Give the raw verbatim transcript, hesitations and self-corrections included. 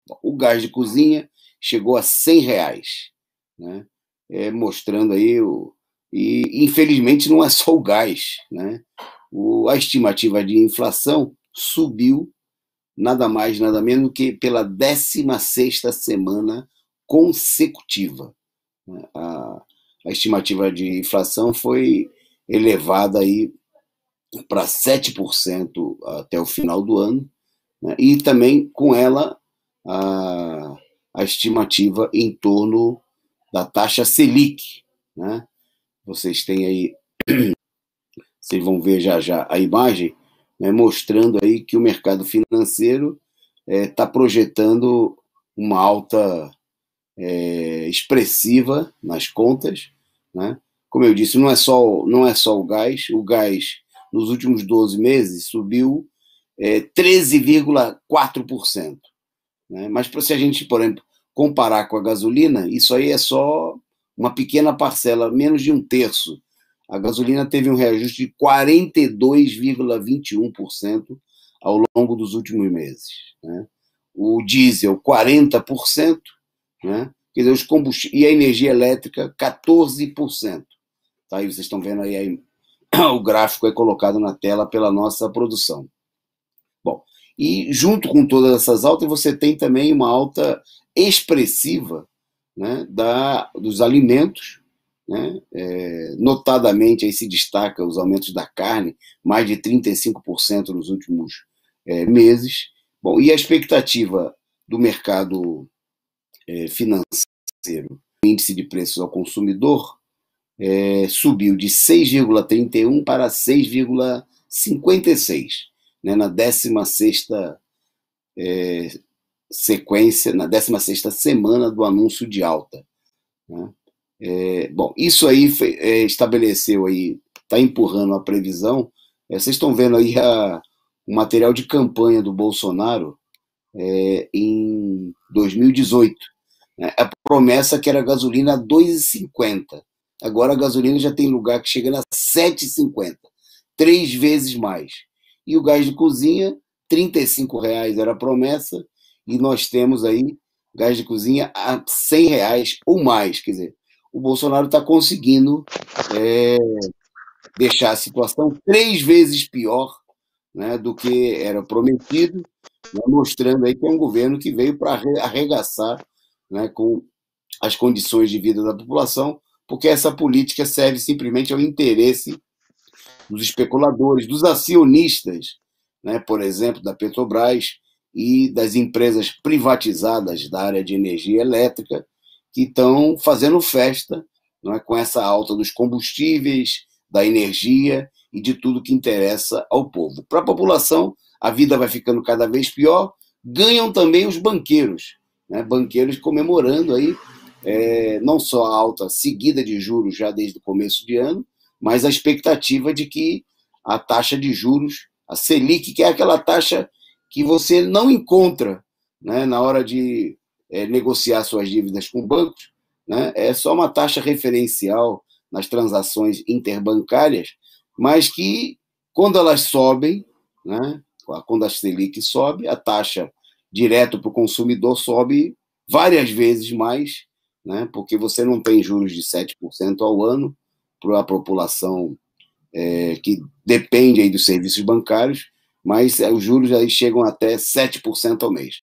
O gás de cozinha chegou a cem reais, né? É, mostrando aí o... E, infelizmente, não é só o gás, né? O, a estimativa de inflação subiu nada mais, nada menos que pela décima sexta semana consecutiva, né? A, a estimativa de inflação foi elevada aí para sete por cento até o final do ano, né? E também com ela a, a estimativa em torno da taxa Selic, né? Vocês têm aí, vocês vão ver já já a imagem, né, mostrando aí que o mercado financeiro está é, projetando uma alta é, expressiva nas contas, né? Como eu disse, não é só, não é só o gás, o gás nos últimos doze meses subiu é, treze vírgula quatro por cento. Né? Mas se a gente, por exemplo, comparar com a gasolina, isso aí é só uma pequena parcela, menos de um terço. A gasolina teve um reajuste de quarenta e dois vírgula vinte e um por cento ao longo dos últimos meses, né? O diesel, quarenta por cento, né? Quer dizer, os combustíveis, e a energia elétrica, quatorze por cento. Tá? Aí vocês estão vendo aí, aí o gráfico é colocado na tela pela nossa produção. Bom, e junto com todas essas altas, você tem também uma alta expressiva, né, da, dos alimentos, né? É, notadamente aí se destaca os aumentos da carne, mais de trinta e cinco por cento nos últimos é, meses. Bom, e a expectativa do mercado é, financeiro, o índice de preços ao consumidor, é, subiu de seis vírgula trinta e um para seis vírgula cinquenta e seis, né, na décima sexta é, sequência, na décima sexta semana do anúncio de alta, né? É, bom, isso aí foi, é, estabeleceu aí, está empurrando a previsão. É, vocês estão vendo aí a, o material de campanha do Bolsonaro é, em dois mil e dezoito. Né? A promessa que era gasolina a dois reais e cinquenta. Agora a gasolina já tem lugar que chega a sete reais e cinquenta, três vezes mais. E o gás de cozinha, trinta e cinco reais era a promessa, e nós temos aí gás de cozinha a cem reais ou mais. Quer dizer, o Bolsonaro está conseguindo é, deixar a situação três vezes pior, né, do que era prometido, né, mostrando aí que é um governo que veio para arregaçar, né, com as condições de vida da população, porque essa política serve simplesmente ao interesse dos especuladores, dos acionistas, né, por exemplo, da Petrobras e das empresas privatizadas da área de energia elétrica, que estão fazendo festa, não é, com essa alta dos combustíveis, da energia e de tudo que interessa ao povo. Para a população, a vida vai ficando cada vez pior, ganham também os banqueiros, né, banqueiros comemorando aí, é, não só a alta seguida de juros já desde o começo de ano, mas a expectativa de que a taxa de juros, a Selic, que é aquela taxa que você não encontra, né, na hora de é, negociar suas dívidas com bancos, né, é só uma taxa referencial nas transações interbancárias, mas que, quando elas sobem, né, quando a Selic sobe, a taxa direto para o consumidor sobe várias vezes mais, né, porque você não tem juros de sete por cento ao ano para a população é, que depende aí dos serviços bancários, mas os juros aí chegam até sete por cento ao mês.